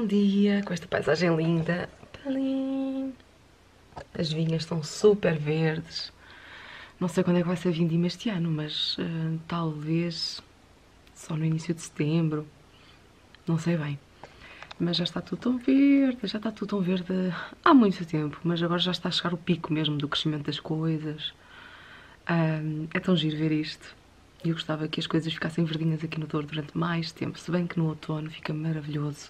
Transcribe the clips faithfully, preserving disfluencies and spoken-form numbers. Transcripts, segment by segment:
Bom dia, com esta paisagem linda. Palim. As vinhas estão super verdes. Não sei quando é que vai ser a vindima este ano, mas uh, talvez só no início de setembro. Não sei bem. Mas já está tudo tão verde, já está tudo tão verde há muito tempo. Mas agora já está a chegar o pico mesmo do crescimento das coisas. Um, é tão giro ver isto. E eu gostava que as coisas ficassem verdinhas aqui no Douro durante mais tempo. Se bem que no outono fica maravilhoso.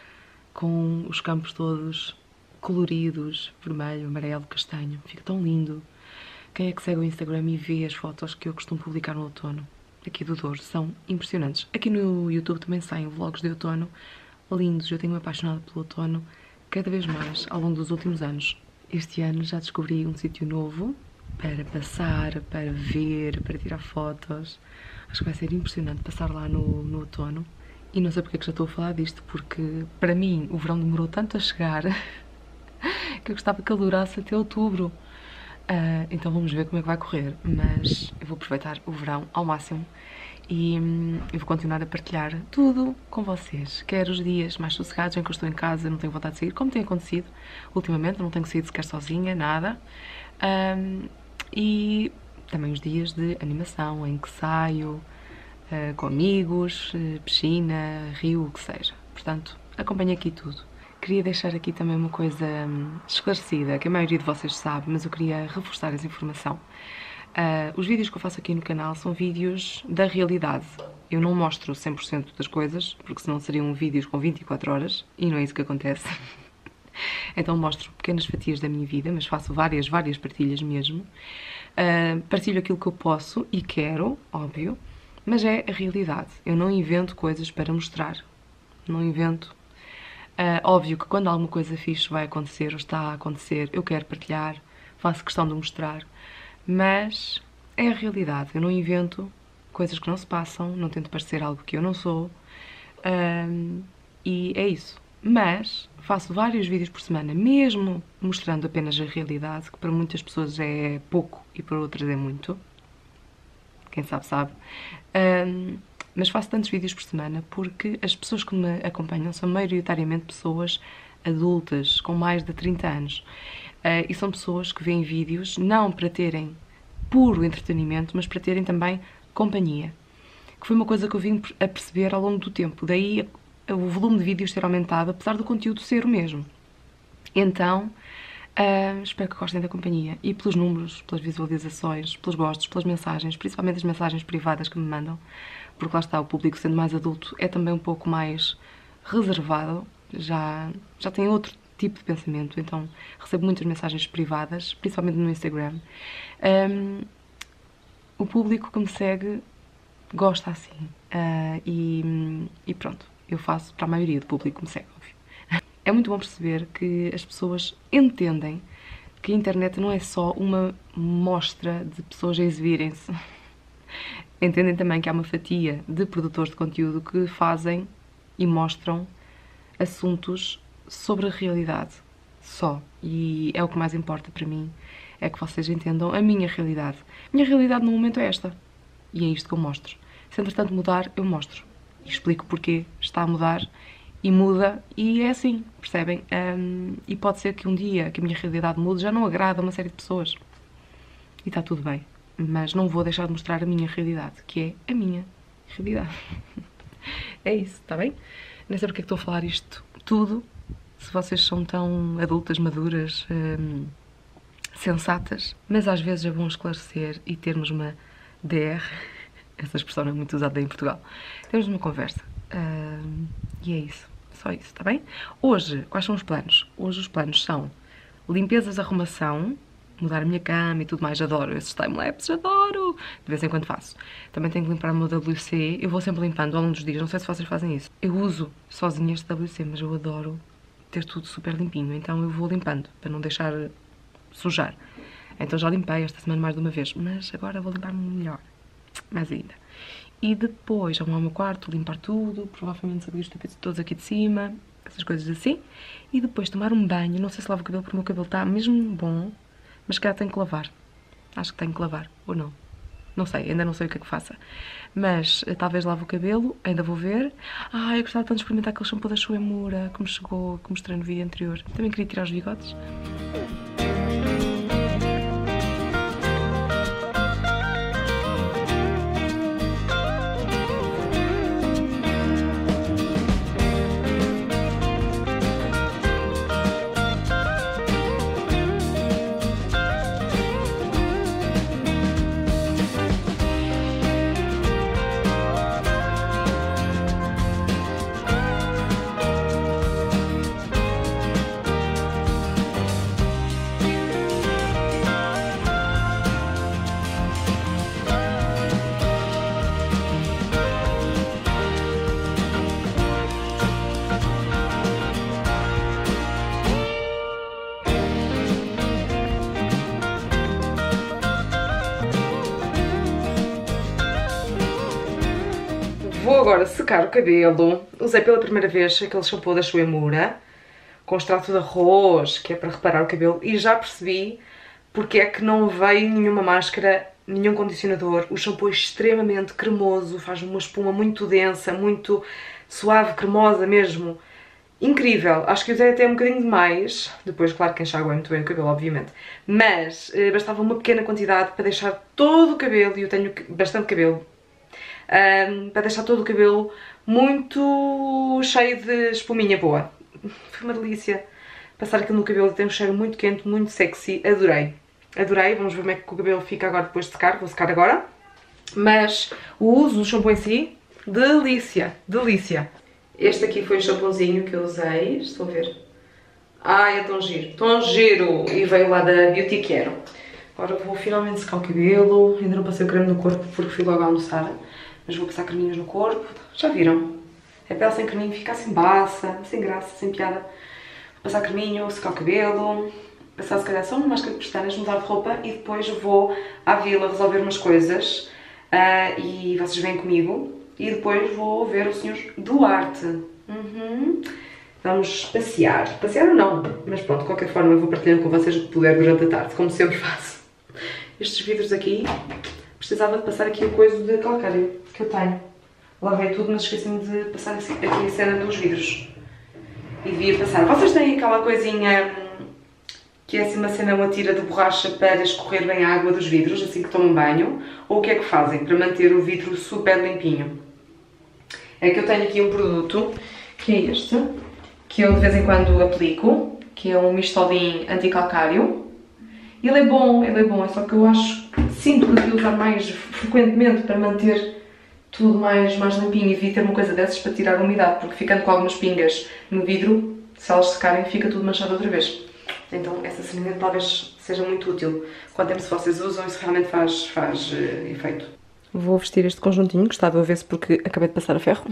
Com os campos todos coloridos, vermelho, amarelo, castanho. Fica tão lindo. Quem é que segue o Instagram e vê as fotos que eu costumo publicar no outono aqui do Douro? São impressionantes. Aqui no YouTube também saem vlogs de outono lindos. Eu tenho-me apaixonado pelo outono cada vez mais ao longo dos últimos anos. Este ano já descobri um sítio novo para passar, para ver, para tirar fotos. Acho que vai ser impressionante passar lá no, no outono. E não sei porque é que já estou a falar disto, porque para mim o verão demorou tanto a chegar que eu gostava que ele durasse até outubro. Uh, então vamos ver como é que vai correr. Mas eu vou aproveitar o verão ao máximo e hum, eu vou continuar a partilhar tudo com vocês. Quer os dias mais sossegados em que eu estou em casa, não tenho vontade de sair, como tem acontecido ultimamente, não tenho saído sequer sozinha, nada. Um, e também os dias de animação em que saio uh, com amigos, uh, piscina, rio, o que seja. Portanto, acompanho aqui tudo. Queria deixar aqui também uma coisa um, esclarecida, que a maioria de vocês sabe, mas eu queria reforçar essa informação. Uh, os vídeos que eu faço aqui no canal são vídeos da realidade. Eu não mostro cem por cento das coisas, porque senão seriam vídeos com vinte e quatro horas, e não é isso que acontece. Então mostro pequenas fatias da minha vida, mas faço várias, várias partilhas mesmo. Uh, partilho aquilo que eu posso e quero, óbvio, mas é a realidade. Eu não invento coisas para mostrar. Não invento. Uh, óbvio que quando alguma coisa fixe vai acontecer ou está a acontecer, eu quero partilhar, faço questão de mostrar, mas é a realidade. Eu não invento coisas que não se passam, não tento parecer algo que eu não sou, uh, e é isso. Mas faço vários vídeos por semana, mesmo mostrando apenas a realidade, que para muitas pessoas é pouco e para outras é muito. Quem sabe, sabe. Um, mas faço tantos vídeos por semana porque as pessoas que me acompanham são maioritariamente pessoas adultas, com mais de trinta anos. Uh, e são pessoas que veem vídeos não para terem puro entretenimento, mas para terem também companhia. Que foi uma coisa que eu vim a perceber ao longo do tempo. Daí o volume de vídeos ter aumentado, apesar do conteúdo ser o mesmo. Então, uh, espero que gostem da companhia. E pelos números, pelas visualizações, pelos gostos, pelas mensagens, principalmente as mensagens privadas que me mandam, porque lá está, o público sendo mais adulto é também um pouco mais reservado, já, já tem outro tipo de pensamento, então recebo muitas mensagens privadas, principalmente no Instagram. Um, o público que me segue gosta assim, uh, e, e pronto. Eu faço para a maioria do público que me segue, óbvio. É muito bom perceber que as pessoas entendem que a internet não é só uma mostra de pessoas a exibirem-se. Entendem também que há uma fatia de produtores de conteúdo que fazem e mostram assuntos sobre a realidade só. E é o que mais importa para mim, é que vocês entendam a minha realidade. A minha realidade no momento é esta. E é isto que eu mostro. Se entretanto mudar, eu mostro. E explico porque está a mudar e muda e é assim, percebem? Um, e pode ser que um dia que a minha realidade mude já não agrada a uma série de pessoas. E está tudo bem. Mas não vou deixar de mostrar a minha realidade, que é a minha realidade. É isso, está bem? Não sei porque é que estou a falar isto tudo, se vocês são tão adultas, maduras, um, sensatas. Mas às vezes é bom esclarecer e termos uma D R. Essa expressão não é muito usada em Portugal. Temos uma conversa. Uh, e é isso. Só isso, está bem? Hoje, quais são os planos? Hoje os planos são limpezas, arrumação, mudar a minha cama e tudo mais. Adoro esses timelapses, adoro! De vez em quando faço. Também tenho que limpar o meu W C. Eu vou sempre limpando ao longo dos dias. Não sei se vocês fazem isso. Eu uso sozinha este W C, mas eu adoro ter tudo super limpinho. Então eu vou limpando, para não deixar sujar. Então já limpei esta semana mais de uma vez. Mas agora vou limpar melhor. Mais ainda. E depois arrumar o meu quarto, limpar tudo, provavelmente saber os tapetes todos aqui de cima, essas coisas assim. E depois tomar um banho. Não sei se lavo o cabelo porque o meu cabelo está mesmo bom, mas se calhar tenho que lavar. Acho que tenho que lavar, ou não. Não sei, ainda não sei o que é que faça. Mas talvez lave o cabelo, ainda vou ver. Ah, eu gostava tanto de experimentar aquele shampoo da Shuemura que me chegou, que mostrei no vídeo anterior. Também queria tirar os bigodes. Vou agora secar o cabelo. Usei pela primeira vez aquele shampoo da Shuemura com extrato de arroz, que é para reparar o cabelo, e já percebi porque é que não veio nenhuma máscara, nenhum condicionador. O shampoo é extremamente cremoso, faz uma espuma muito densa, muito suave, cremosa mesmo. Incrível. Acho que usei até um bocadinho demais. Depois, claro que enxaguei muito bem o cabelo, obviamente. Mas eh, bastava uma pequena quantidade para deixar todo o cabelo, e eu tenho bastante cabelo, Um, para deixar todo o cabelo muito cheio de espuminha boa. Foi uma delícia passar aquilo no cabelo, tem um cheiro muito quente, muito sexy, adorei. Adorei, vamos ver como é que o cabelo fica agora depois de secar, vou secar agora. Mas o uso do shampoo em si, delícia, delícia. Este aqui foi o shampoozinho que eu usei, estão a ver? Ai, é tão giro, tão giro! E veio lá da Beauty Quero. Agora vou finalmente secar o cabelo, ainda não passei o creme no corpo porque fui logo almoçar. Mas vou passar creminhos no corpo. Já viram? A pele sem creminho fica assim baça, sem graça, sem piada. Vou passar creminho, secar o cabelo, passar se calhar só uma máscara de pestanas, mudar de roupa e depois vou à vila resolver umas coisas. Uh, e vocês vêm comigo. E depois vou ver o senhor Duarte. Uhum. Vamos passear. Passear ou não? Mas pronto, de qualquer forma eu vou partilhando com vocês o que puder durante a tarde, como sempre faço. Estes vidros aqui, precisava de passar aqui o coiso de calcário que eu tenho. Lavei tudo, mas esqueci-me de passar aqui a cena dos vidros. E devia passar. Vocês têm aquela coisinha que é assim uma cena, uma tira de borracha para escorrer bem a água dos vidros, assim que tomam banho? Ou o que é que fazem para manter o vidro super limpinho? É que eu tenho aqui um produto, que é este, que eu de vez em quando aplico, que é um Mistolin anticalcário. Ele é bom, ele é bom, é só que eu acho, sinto que devia usar mais frequentemente para manter tudo mais, mais limpinho, e devia ter uma coisa dessas para tirar a umidade, porque ficando com algumas pingas no vidro, se elas secarem, fica tudo manchado outra vez. Então essa ceninha talvez seja muito útil. Quanto tempo se vocês usam, isso realmente faz, faz uh, efeito. Vou vestir este conjuntinho, gostava de ver-se porque acabei de passar a ferro.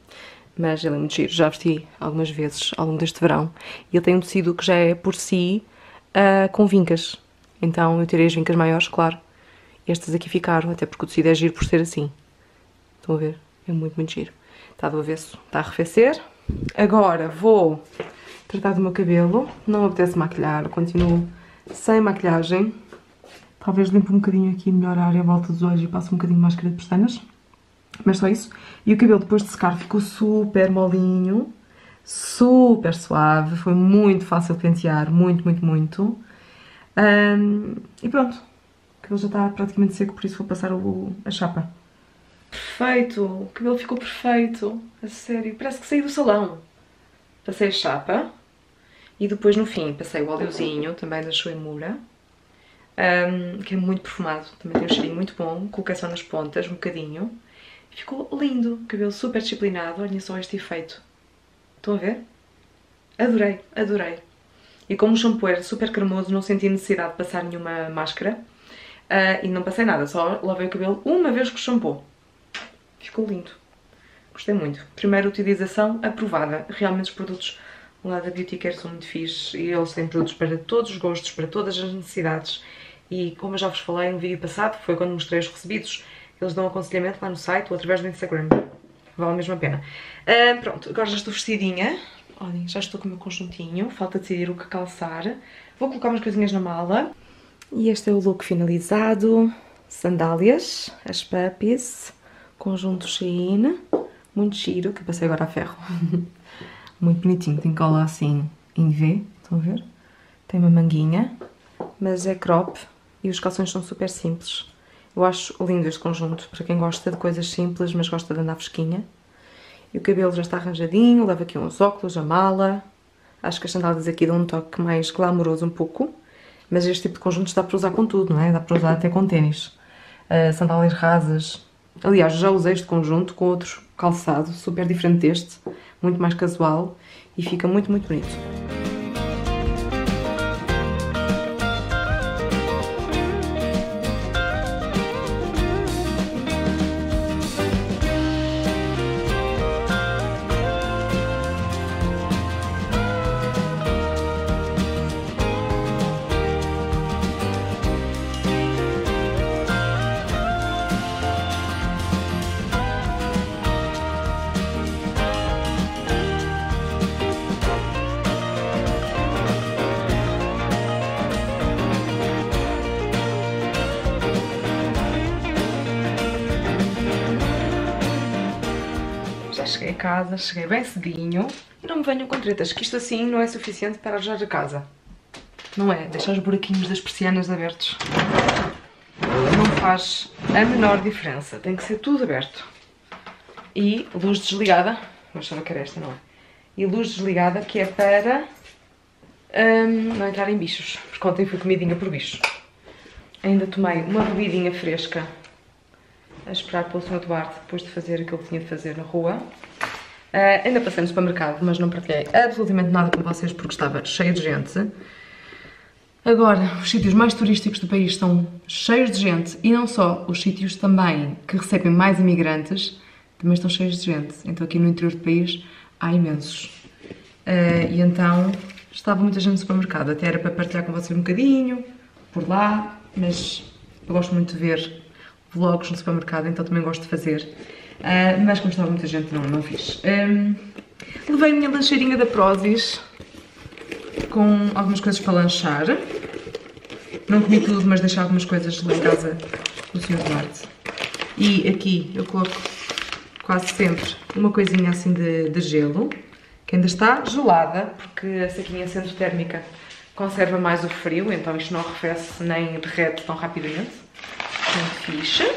Mas ele é muito giro, já vesti algumas vezes ao longo deste verão. E ele tem um tecido que já é por si uh, com vincas. Então eu tirei as vincas maiores, claro. Estas aqui ficaram, até porque o tecido é giro por ser assim. Estão a ver? É muito, muito giro. Está do avesso, está a arrefecer. Agora vou tratar do meu cabelo. Não me apetece maquilhar, continuo sem maquilhagem. Talvez limpe um bocadinho aqui melhor a área à volta dos olhos e passe um bocadinho de máscara de pestanas. Mas só isso. E o cabelo depois de secar ficou super molinho, super suave. Foi muito fácil de pentear, muito, muito, muito. Um, e pronto, o cabelo já está praticamente seco, por isso vou passar o, a chapa. Perfeito, o cabelo ficou perfeito, a sério, parece que saí do salão. Passei a chapa e depois no fim passei o óleozinho, também da Shuemura, um, que é muito perfumado, também tem um cheirinho muito bom, coloquei só nas pontas, um bocadinho. Ficou lindo, cabelo super disciplinado, olhem só este efeito. Estão a ver? Adorei, adorei. E como o shampoo era super cremoso, não senti necessidade de passar nenhuma máscara. Uh, e não passei nada, só lavei o cabelo uma vez com o shampoo. Ficou lindo. Gostei muito. Primeira utilização aprovada. Realmente os produtos lá da Beauty Care são muito fixes e eles têm produtos para todos os gostos, para todas as necessidades. E como eu já vos falei no vídeo passado, foi quando mostrei os recebidos, eles dão aconselhamento lá no site ou através do Instagram. Vale mesmo a pena. Uh, pronto, agora já estou vestidinha. Olhem, já estou com o meu conjuntinho. Falta decidir o que calçar. Vou colocar umas coisinhas na mala. E este é o look finalizado. sandálias, as puppies, conjunto Shein, muito giro, que eu passei agora a ferro. Muito bonitinho, tem cola assim em V, estão a ver? Tem uma manguinha, mas é crop e os calções são super simples. Eu acho lindo este conjunto, para quem gosta de coisas simples, mas gosta de andar fresquinha. E o cabelo já está arranjadinho, leva aqui uns óculos, a mala. Acho que as sandálias aqui dão um toque mais glamouroso um pouco, mas este tipo de conjuntos dá para usar com tudo, não é? Dá para usar até com ténis. Uh, sandálias rasas. Aliás, já usei este conjunto com outro calçado, super diferente deste, muito mais casual e fica muito, muito bonito. Já cheguei a casa, cheguei bem cedinho e não me venham com tretas, que isto assim não é suficiente para arranjar a casa. Não é? Deixar os buraquinhos das persianas abertos não faz a menor diferença, tem que ser tudo aberto. E luz desligada, eu achava que era esta, não é? E luz desligada que é para hum, não entrar em bichos, porque ontem fui comidinha por bichos. Ainda tomei uma bebidinha fresca a esperar pelo senhor Duarte depois de fazer aquilo que tinha de fazer na rua. Uh, ainda passei no supermercado, mas não partilhei absolutamente nada com vocês porque estava cheio de gente. Agora, os sítios mais turísticos do país estão cheios de gente e não só, os sítios também que recebem mais imigrantes também estão cheios de gente. Então aqui no interior do país há imensos. Uh, e então estava muita gente no supermercado, até era para partilhar com vocês um bocadinho, por lá, mas eu gosto muito de ver vlogs no supermercado, então também gosto de fazer. Uh, mas como estava muita gente, não, não fiz. Um, levei a minha lancheirinha da Prozis com algumas coisas para lanchar. Não comi tudo, mas deixei algumas coisas lá em casa do senhor Duarte. E aqui eu coloco quase sempre uma coisinha assim de, de gelo, que ainda está gelada, porque a saquinha sendo térmica conserva mais o frio, então isto não arrefece nem derrete tão rapidamente. Muito fixe.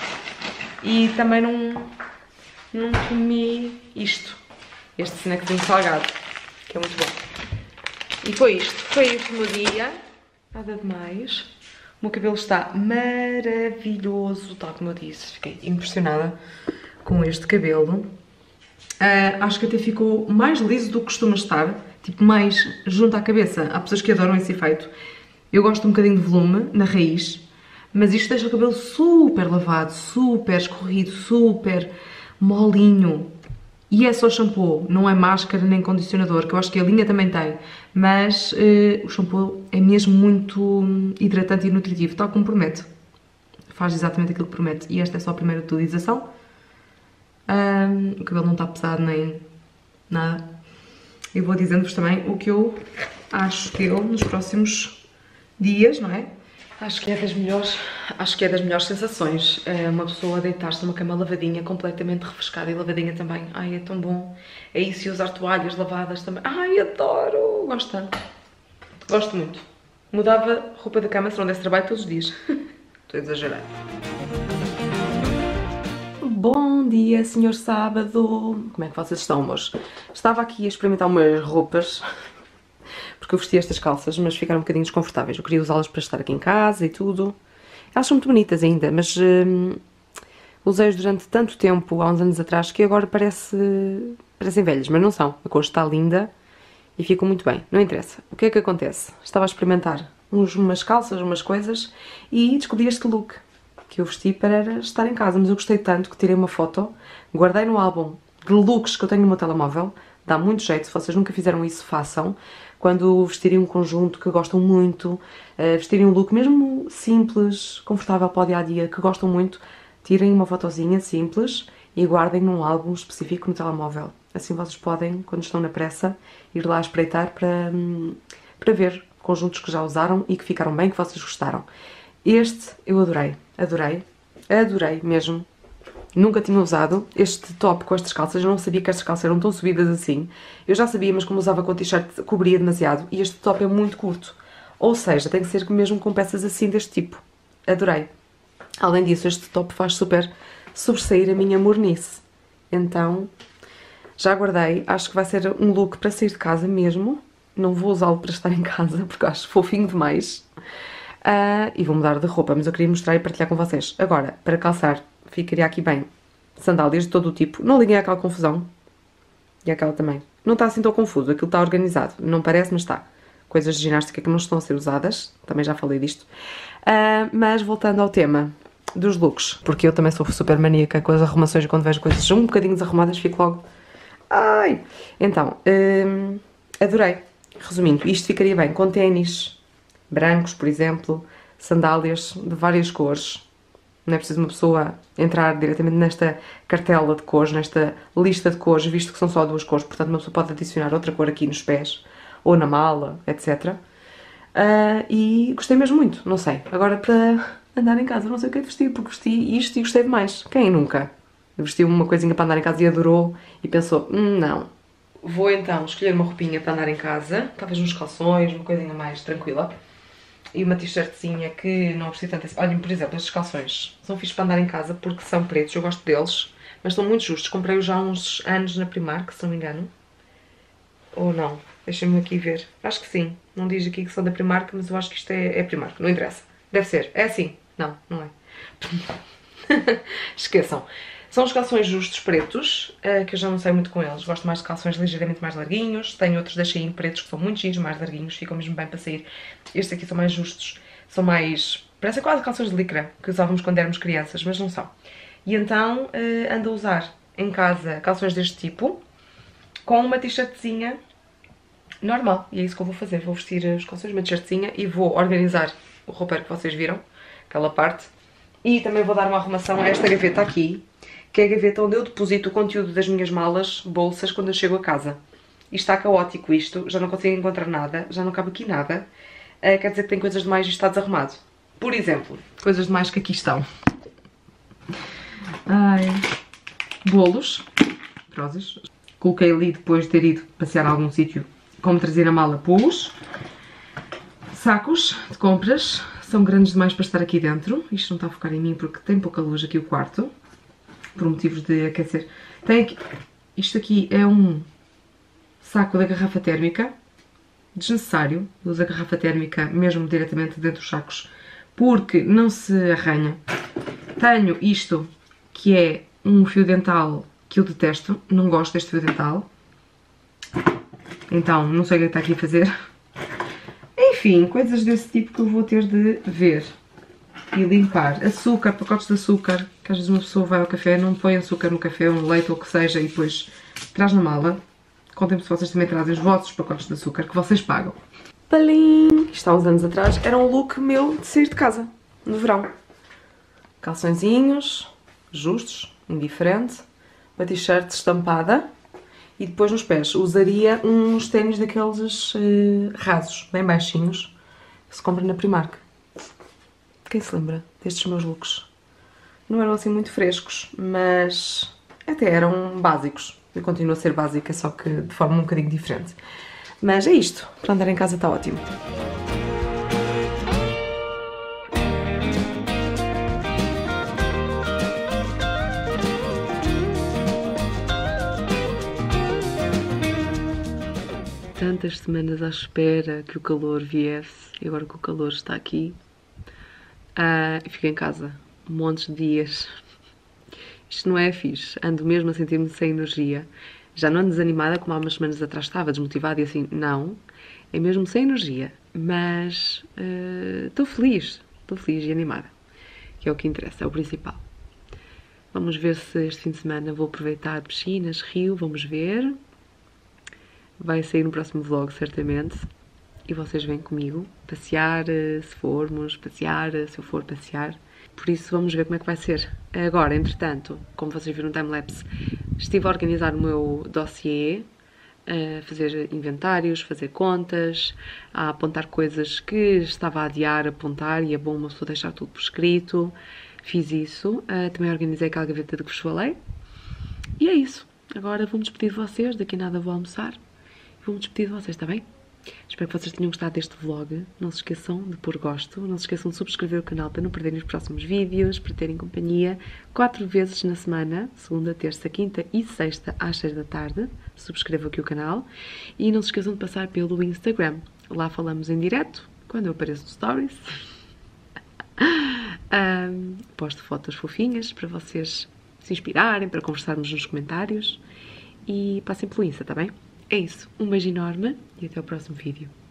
E também não, não comi isto, este snackzinho salgado, que é muito bom. E foi isto, foi este o meu dia, nada de mais. O meu cabelo está maravilhoso, tal como eu disse, fiquei impressionada com este cabelo. Uh, acho que até ficou mais liso do que costuma estar, tipo mais junto à cabeça. Há pessoas que adoram esse efeito. Eu gosto um bocadinho de volume na raiz, mas isto deixa o cabelo super lavado, super escorrido, super molinho. E é só shampoo, não é máscara nem condicionador, que eu acho que a linha também tem. Mas uh, o shampoo é mesmo muito hidratante e nutritivo, tal como promete. Faz exatamente aquilo que promete. E esta é só a primeira utilização. Um, o cabelo não está pesado nem nada. Eu vou dizendo-vos também o que eu acho dele nos próximos dias, não é? Acho que é das melhores, acho que é das melhores sensações. É uma pessoa deitar-se numa cama lavadinha, completamente refrescada e lavadinha também. Ai, é tão bom. É isso, e usar toalhas lavadas também. Ai, adoro! Gosto tanto. Gosto muito. Mudava roupa da cama se não desse trabalho todos os dias. Estou a exagerar. Bom dia, senhor sábado. Como é que vocês estão hoje? Estava aqui a experimentar umas roupas, porque eu vesti estas calças, mas ficaram um bocadinho desconfortáveis. Eu queria usá-las para estar aqui em casa e tudo. Elas são muito bonitas ainda, mas hum, usei-as durante tanto tempo, há uns anos atrás, que agora parece, parecem velhas, mas não são. A cor está linda e ficam muito bem. Não interessa. O que é que acontece? Estava a experimentar uns, umas calças, umas coisas, e descobri este look que eu vesti para estar em casa, mas eu gostei tanto que tirei uma foto, guardei no álbum de looks que eu tenho no meu telemóvel. Dá muito jeito, se vocês nunca fizeram isso, façam. Quando vestirem um conjunto que gostam muito, uh, vestirem um look mesmo simples, confortável para o dia-a-dia, que gostam muito, tirem uma fotozinha simples e guardem num álbum específico no telemóvel. Assim vocês podem, quando estão na pressa, ir lá espreitar para, para ver conjuntos que já usaram e que ficaram bem, que vocês gostaram. Este eu adorei. Adorei. Adorei mesmo. Nunca tinha usado este top com estas calças. Eu não sabia que estas calças eram tão subidas assim. Eu já sabia, mas como usava com t-shirt cobria demasiado. E este top é muito curto. Ou seja, tem que ser mesmo com peças assim deste tipo. Adorei. Além disso, este top faz super sobressair a minha mornice. Então, já guardei. Acho que vai ser um look para sair de casa mesmo. Não vou usá-lo para estar em casa, porque acho fofinho demais. Uh, e vou mudar de roupa, mas eu queria mostrar e partilhar com vocês. Agora, para calçar, ficaria aqui bem sandálias de todo o tipo. Não liguem àquela confusão. E aquela também. Não está assim tão confuso, aquilo está organizado. Não parece, mas está. Coisas de ginástica que não estão a ser usadas. Também já falei disto. Uh, mas voltando ao tema dos looks, porque eu também sou super maníaca com as arrumações e quando vejo coisas um bocadinho desarrumadas fico logo... Ai! Então, uh, adorei. Resumindo, isto ficaria bem com ténis brancos, por exemplo, sandálias de várias cores. Não é preciso uma pessoa entrar diretamente nesta cartela de cores, nesta lista de cores, visto que são só duas cores, portanto uma pessoa pode adicionar outra cor aqui nos pés, ou na mala, etcétera. Uh, e gostei mesmo muito, não sei. Agora para andar em casa, não sei o que é vestir, porque vesti isto e gostei demais. Quem nunca? Vestiu uma coisinha para andar em casa e adorou e pensou, hum, não. Vou então escolher uma roupinha para andar em casa, talvez uns calções, uma coisinha mais tranquila. E uma t-shirtzinha que não preciso tanto... Olhem, por exemplo, estes calções são fixos para andar em casa porque são pretos, eu gosto deles, mas estão muito justos. Comprei-os já há uns anos na Primark, se não me engano. Ou não? Deixem-me aqui ver. Acho que sim. Não diz aqui que são da Primark, mas eu acho que isto é, é Primark. Não interessa. Deve ser. É assim. Não, não é. Esqueçam. São os calções justos pretos, que eu já não sei muito com eles. Gosto mais de calções ligeiramente mais larguinhos. Tenho outros da Shein pretos que são muito giros, mais larguinhos. Ficam mesmo bem para sair. Estes aqui são mais justos. São mais... parecem quase calções de licra, que usávamos quando éramos crianças, mas não são. E então ando a usar em casa calções deste tipo, com uma t-shirtzinha normal. E é isso que eu vou fazer. Vou vestir os calções, uma t-shirtzinha e vou organizar o roupeiro que vocês viram, aquela parte. E também vou dar uma arrumação a esta gaveta aqui, que é a gaveta onde eu deposito o conteúdo das minhas malas, bolsas, quando eu chego a casa. Isto está caótico isto, já não consigo encontrar nada, já não cabe aqui nada. Uh, quer dizer que tem coisas demais e está desarrumado. Por exemplo, coisas demais que aqui estão. Ai, bolos, rosas. Coloquei ali depois de ter ido passear a algum sítio, como trazer na mala, pus. Sacos de compras, são grandes demais para estar aqui dentro. Isto não está a focar em mim porque tem pouca luz aqui o quarto. Por motivos de aquecer. Tem aqui, isto aqui é um saco da garrafa térmica, desnecessário. Uso a garrafa térmica mesmo diretamente dentro dos sacos, porque não se arranha. Tenho isto, que é um fio dental que eu detesto, não gosto deste fio dental. Então, não sei o que está aqui a fazer. Enfim, coisas desse tipo que eu vou ter de ver e limpar. Açúcar, pacotes de açúcar, que às vezes uma pessoa vai ao café, não põe açúcar no café, um leite ou o que seja, e depois traz na mala. Contem-me se vocês também trazem os vossos pacotes de açúcar, que vocês pagam. Palim! Isto há uns anos atrás era um look meu de sair de casa, no verão. Calçõezinhos, justos, indiferente, uma t-shirt estampada e depois nos pés usaria uns ténis daqueles uh, rasos, bem baixinhos, que se compra na Primark. Quem se lembra destes meus looks? Não eram assim muito frescos, mas até eram básicos. Eu continuo a ser básica, só que de forma um bocadinho diferente. Mas é isto, para andar em casa está ótimo. Tantas semanas à espera que o calor viesse, e agora que o calor está aqui, uh, e fico em casa montes de dias. Isto não é fixe, ando mesmo a sentir-me sem energia. Já não ando desanimada como há umas semanas atrás estava, desmotivada e assim, não. É mesmo sem energia, mas estou uh, feliz, estou feliz e animada, que é o que interessa, é o principal. Vamos ver se este fim de semana vou aproveitar piscinas, rio, vamos ver. Vai sair no próximo vlog, certamente. E vocês vêm comigo passear, se formos passear, se eu for passear. Por isso, vamos ver como é que vai ser. Agora, entretanto, como vocês viram no timelapse, estive a organizar o meu dossiê, a fazer inventários, fazer contas, a apontar coisas que estava a adiar, a apontar, e é bom uma pessoa deixar tudo por escrito. fiz isso. Uh, também organizei aquela gaveta de que vos falei. E é isso. Agora vou-me despedir de vocês. Daqui a nada vou almoçar. Vou-me despedir de vocês, está bem? Espero que vocês tenham gostado deste vlog. Não se esqueçam de pôr gosto. Não se esqueçam de subscrever o canal para não perderem os próximos vídeos, para terem companhia. Quatro vezes na semana, segunda, terça, quinta e sexta, às seis da tarde. Subscrevam aqui o canal. E não se esqueçam de passar pelo Instagram. Lá falamos em direto, quando eu apareço no Stories. um, posto fotos fofinhas para vocês se inspirarem, para conversarmos nos comentários. E passem pelo Insta, tá bem? É isso. Um beijo enorme e até o próximo vídeo.